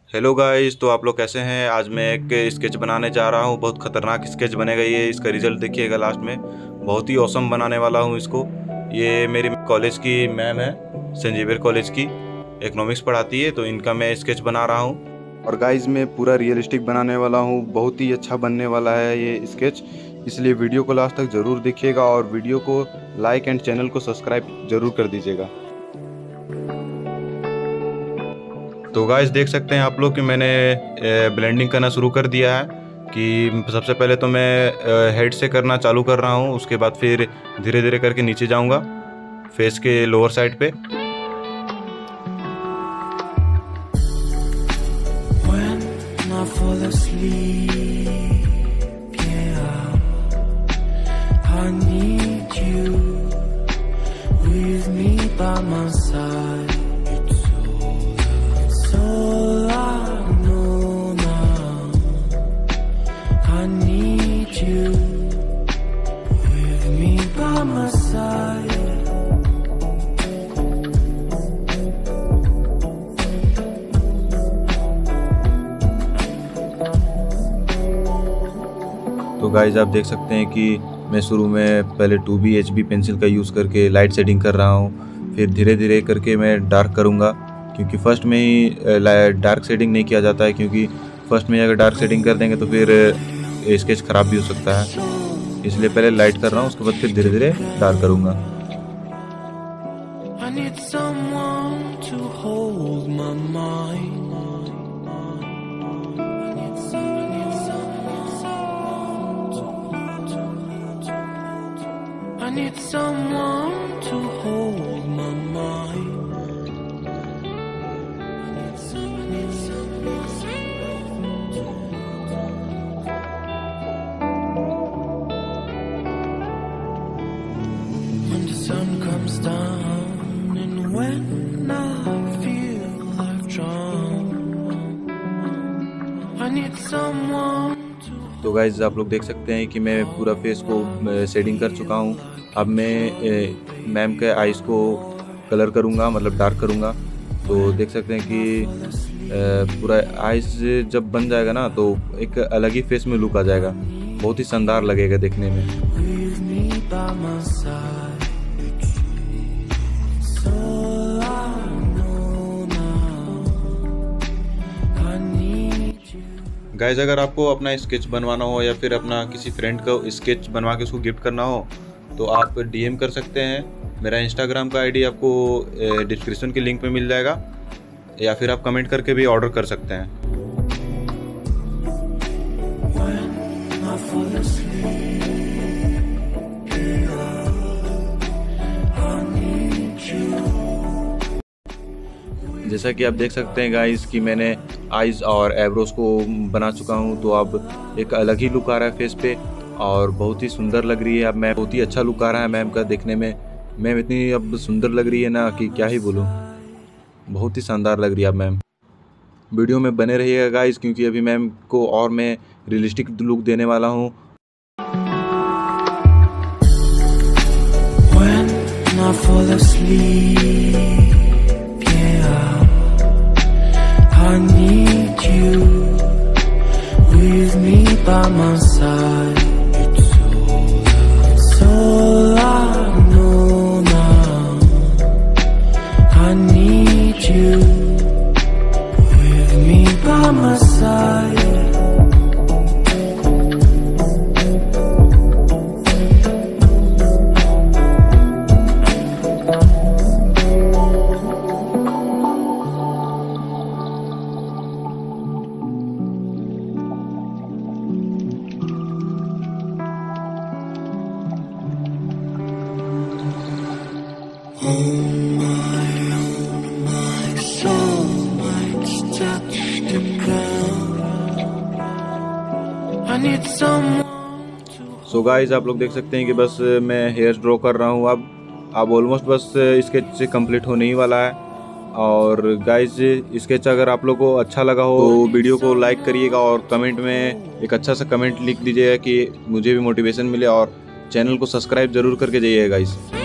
Hello guys, तो आप लोग कैसे हैं। आज मैं एक स्केच बनाने जा रहा हूँ। बहुत खतरनाक स्केच बनेगा ये। इसका रिजल्ट देखिएगा लास्ट में। बहुत ही औसम बनाने वाला हूँ इसको। ये मेरी कॉलेज की मैम है, सेंट जेवियर कॉलेज की, इकोनॉमिक्स पढ़ाती है, तो इनका मैं स्केच बना रहा हूँ। और गाइस मैं पूरा रियलिस्टिक बनाने वाला हूँ। बहुत ही अच्छा बनने वाला है ये स्केच, इसलिए वीडियो को लास्ट तक ज़रूर देखिएगा और वीडियो को लाइक एंड चैनल को सब्सक्राइब ज़रूर कर दीजिएगा। तो गाइस देख सकते हैं आप लोग कि मैंने ब्लेंडिंग करना शुरू कर दिया है। कि सबसे पहले तो मैं हेड से करना चालू कर रहा हूँ, उसके बाद फिर धीरे धीरे करके नीचे जाऊँगा फेस के लोअर साइड पे। तो गाइज आप देख सकते हैं कि मैं शुरू में पहले 2B HB पेंसिल का यूज़ करके लाइट शेडिंग कर रहा हूँ। फिर धीरे धीरे करके मैं डार्क करूँगा, क्योंकि फर्स्ट में ही डार्क शेडिंग नहीं किया जाता है, क्योंकि फर्स्ट में अगर डार्क शेडिंग कर देंगे तो फिर स्केच ख़राब भी हो सकता है। इसलिए पहले लाइट कर रहा हूँ, उसके बाद फिर धीरे धीरे डार्क करूँगा। I need someone to hold my mind. When the sun comes down and when I feel I've drowned, I need someone. तो गाइज आप लोग देख सकते हैं कि मैं पूरा फेस को शेडिंग कर चुका हूँ। अब मैं मैम के आइज़ को कलर करूँगा, मतलब डार्क करूँगा। तो देख सकते हैं कि पूरा आइज़ जब बन जाएगा ना तो एक अलग ही फेस में लुक आ जाएगा, बहुत ही शानदार लगेगा देखने में। गाइज अगर आपको अपना स्केच बनवाना हो या फिर अपना किसी फ्रेंड को स्केच बनवा के उसको गिफ्ट करना हो तो आप DM कर सकते हैं। मेरा इंस्टाग्राम का ID आपको डिस्क्रिप्शन के लिंक पे मिल जाएगा, या फिर आप कमेंट करके भी ऑर्डर कर सकते हैं। जैसा कि आप देख सकते हैं गाइस कि मैंने आइज़ और एब्रोज को बना चुका हूं, तो अब एक अलग ही लुक आ रहा है फेस पे और बहुत ही सुंदर लग रही है। अब मैम बहुत ही अच्छा लुक आ रहा है मैम का देखने में। मैम इतनी अब सुंदर लग रही है ना कि क्या ही बोलूं, बहुत ही शानदार लग रही है अब मैम। वीडियो में बने रहिएगा गाइस, क्योंकि अभी मैम को और मैं रियलिस्टिक लुक देने वाला हूँ। I need you with me by my side. It's all I know now. I need you with me by my side. So guys आप लोग देख सकते हैं कि बस मैं हेयर्स ड्रॉ कर रहा हूँ। अब ऑलमोस्ट बस स्केच कंप्लीट होने ही वाला है। और गाइज स्केच अगर आप लोग को अच्छा लगा हो तो वीडियो को लाइक करिएगा और कमेंट में एक अच्छा सा कमेंट लिख दीजिएगा कि मुझे भी मोटिवेशन मिले, और चैनल को सब्सक्राइब जरूर करके जाइएगा गाइज।